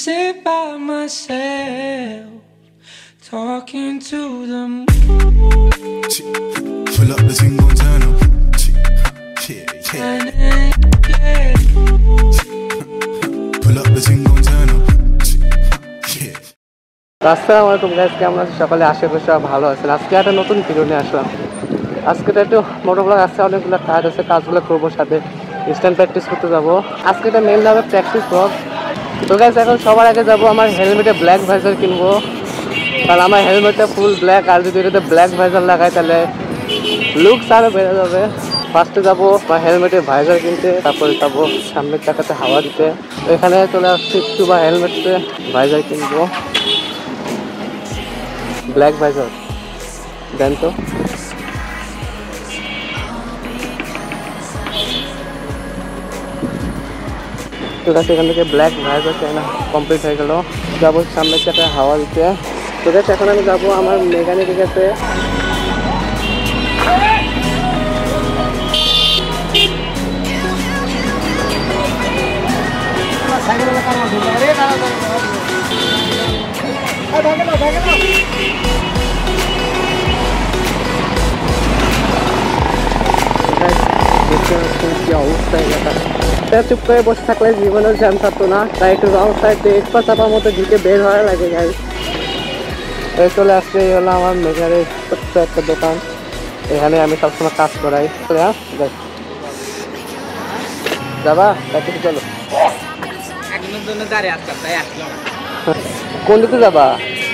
sit by myself, talking to the moon. Pull up the single turn up. Pull up the single turn up. আসসালামু আলাইকুম guys, কেমন আছেন সকালে? আশা করি সবাই ভালো আছেন। আজকে একটা নতুন ভিডিও নিয়ে আসলাম। আজকে একটু মোটো ব্লগ আছে, অনেকগুলো কাজ আছে, কাজগুলো করবো, সাথে স্ট্যান্ড প্র্যাকটিস করতে যাবো। আজকে এটা মেন হবে প্র্যাকটিস ব্লগ। তো গাইস এখন সবার আগে যাবো আমার হেলমেটে ব্ল্যাক ভাইজার কিনবো, কারণ আমার হেলমেটটা ফুল ব্ল্যাক, আর যদি এটাতে ব্ল্যাক ভাইজার লাগাই তাহলে লুকস আরও বেড়ে যাবে। ফার্স্টে যাবো বা হেলমেটে ভাইজার কিনতে, তারপরে যাবো সামনের চাকাতে হাওয়া দিতে। এখানে চলে আসছি একটু বা হেলমেটে ভাইজার কিনবো, ব্ল্যাক ভাইজার দেন তো। ঠিক আছে, এখান থেকে ব্ল্যাক ভাইজার কেনা কমপ্লিট হয়ে গেল। যাবো সামনের চাকায় হাওয়া দিতে। ঠিক আছে, এখন আমি যাবো আমার মেকানিকের কাছে। কি অবস্থা এলাকা, চুপ করে বসে থাকলে জীবনেও জ্যাম থাকতো না, তাই একটু রং সাইডে এক পা চাপার মতো ঢুকে বের হওয়া লাগে। গাই চলে আসলে এই হলো আমার মেকারের ছোট্ট একটা দোকান, এখানে আমি সবসময় কাজ করাই। যাবা প্র্যাকটিস? চলো। কোন দিকে যাবা?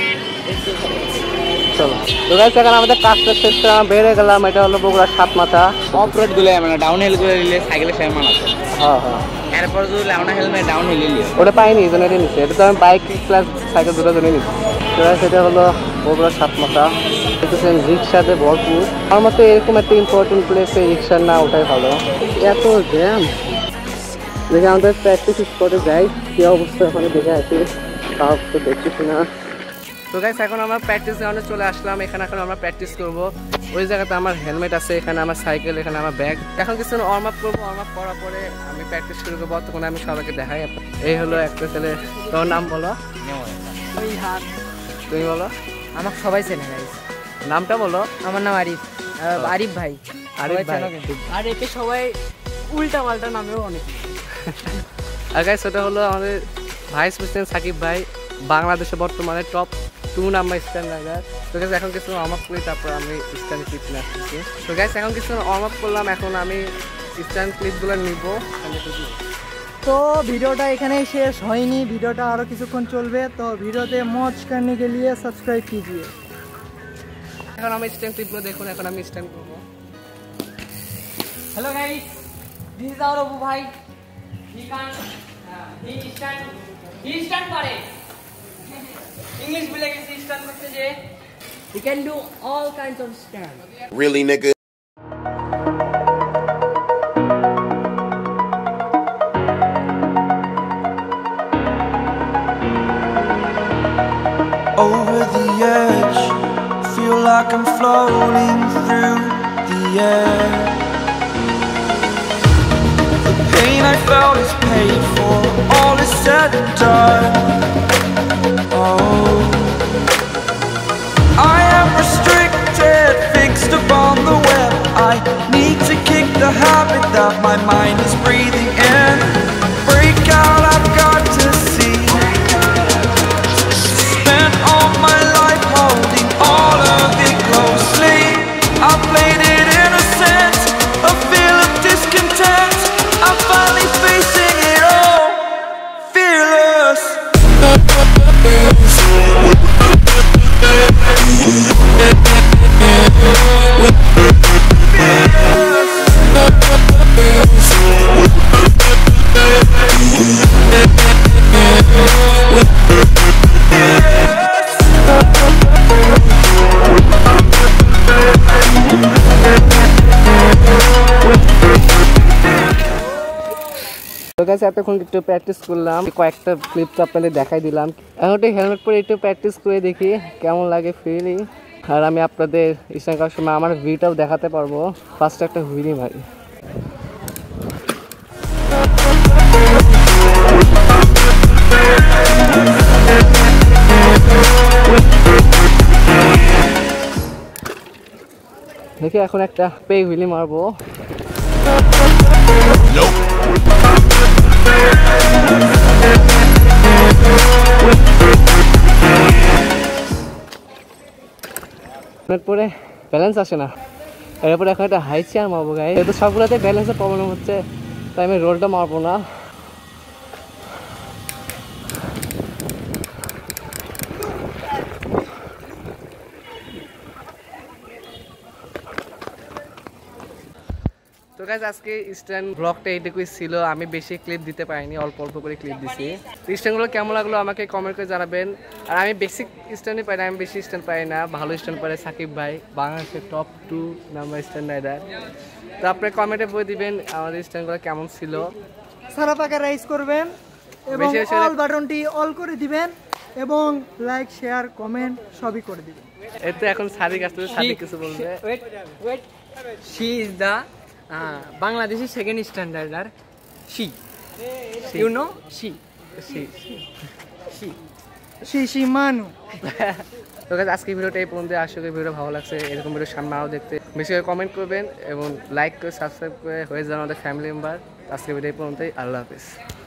চলো। তো গাইস এখন আমাদের কাজটা শেষ করে আমরা বের হয়ে গেলাম। এটা হলো বগুড়া সাত মাথা। অফ রোড গুলো মানে ডাউন হিল গুলো নিলে সাইকেলের সাথে মানাতো। হ্যাঁ হ্যাঁ, এরপর যদি লাউনা হেলমেট ডাউন হিল নিলে ওটা পাইনি, এই জন্য এটা নিচ্ছি। এটা তো আমি বাইক প্লাস সাইকেল দুটো জন্য নিচ্ছি। তো সেটা হলো বগুড়া সাত মাথা। দেখতেছেন রিক্সাতে ভরপুর। আমার মতে এরকম একটা ইম্পর্টেন্ট প্লেসে রিক্সা না ওটাই ভালো, এত জ্যাম। দেখে আমাদের প্র্যাকটিস স্পটে যাই, কী অবস্থা ওখানে দেখে আসি, তাও তো দেখতেছি না। তো গাইস এখন আমরা প্র্যাকটিস গ্রাউন্ডে চলে আসলাম। এখানে এখন আমরা প্র্যাকটিস করবো। ওই জায়গাতে আমার হেলমেট আছে, এখানে আমার সাইকেল, এখানে আমার ব্যাগ। এখন কিছু ওয়ার্ম আপ করবো, ওয়ার্ম আপ করার পরে আমি প্র্যাকটিস শুরু করবো। তখন আমি সবাইকে দেখাই। এই হলো একটা ছেলে। তোর নাম বলো? তুমি বলো। আমাকে সবাই চেনে গাইস। নামটা বলো। আমার নাম আরিফ। আরিফ ভাই। আরিফ ভাই। আর একে সবাই উল্টা পাল্টা নামেও অনেক। আর গাইস ওটা হলো আমাদের ভাইস প্রেসিডেন্ট সাকিব ভাই, বাংলাদেশে বর্তমানে টপ 2 নাম্বার স্ট্যান্ড রাইডার। তো গাইস এখন কিছু ওয়ার্ম আপ করি, তারপর আমি স্ট্যান্ড ক্লিপ নিয়ে আসতেছি। তো গাইস এখন কিছু ওয়ার্ম আপ করলাম, এখন আমি স্ট্যান্ড ক্লিপগুলো নিব। তো ভিডিওটা এখানেই শেষ হয়নি, ভিডিওটা আরও কিছুক্ষণ চলবে। তো ভিডিওতে মজ করने के लिए सब्सक्राइब कीजिए। এখন আমি স্ট্যান্ড ক্লিপগুলো দেখুন, এখন আমি স্ট্যান্ড করবো। Hello guys, this is our Abu भाई। he stand করে इंग्लिश बोले कि स्टैंड করতে যে he can do all kinds of stand. Really, nigga? Over the edge, feel like I'm floating through the air. The pain I felt is paid for, all is said and done. Oh, I am restricted, fixed upon the web. I need to kick the habit that my mind is breathing in. Break out, I've got to see. Spent all my life holding all of it closely. I played it innocent, a feel of discontent. I'm finally facing it all, fearless. তো guys এতক্ষণ একটু practice করলাম, কয়েকটা clip তো আপনাদের দেখাই দিলাম। এখন একটু হেলমেট পরে একটু প্র্যাকটিস করে দেখি কেমন লাগে ফিলিং। আর আমি আপনাদের স্ট্যান্ড করার সময় আমার ভিউটাও দেখাতে পারবো। ফার্স্ট একটা ভিডিও ভাই। দেখি এখন একটা পেগ হুইলি মারবো। এরপরে ব্যালেন্স আসে না, এরপরে এখন একটা হাই চেয়ার মারবো গাই। যেহেতু সবগুলোতে ব্যালেন্সের প্রবলেম হচ্ছে তাই আমি রোলটা মারবো না। তো গাইস আজকে স্ট্যান্ড ব্লগটা এইটুকুই ছিল, আমি বেশি ক্লিপ দিতে পারিনি, অল্প অল্প করে ক্লিপ দিছি। স্ট্যান্ডগুলো কেমন লাগলো আমাকে কমেন্ট করে জানাবেন। আর আমি বেসিক স্ট্যান্ডই পাই না, আমি বেশি স্ট্যান্ড পাই না, ভালো স্ট্যান্ড পারে সাকিব ভাই, বাংলাদেশের টপ 2 নাম্বার স্ট্যান্ড রাইডার। তো আপনি কমেন্টে বলে দিবেন আমাদের স্ট্যান্ডগুলো কেমন ছিল। সারা পাকা রাইস করবেন এবং অল বাটনটি অল করে দিবেন এবং লাইক শেয়ার কমেন্ট সবই করে দিবেন। এতে এখন সাদিক আসলে সাদিক কিছু বলবে। Wait. She is the Bangladeshi second standarder. She. You know? She. She মানু। তো গাইস আজকে ভিডিওটা এই পর্যন্ত। আশা করি ভিডিও ভালো লাগছে, এরকম ভিডিও সামনে আরও দেখতে বেশি করে কমেন্ট করবেন এবং লাইক করে সাবস্ক্রাইব করে হয়ে যান আমাদের ফ্যামিলি মেম্বার। আজকে ভিডিও এই পর্যন্তই, আল্লাহ হাফেজ।